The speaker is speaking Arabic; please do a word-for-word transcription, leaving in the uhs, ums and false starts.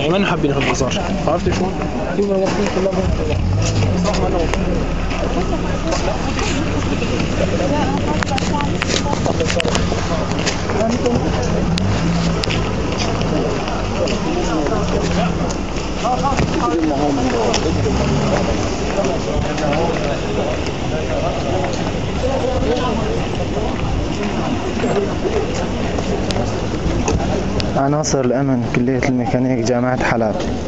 يعني ما حابين في البازار، عرفتي شو؟ في موظفين كلهم صح ما انا عناصر الأمن كلية الميكانيك جامعة حلب.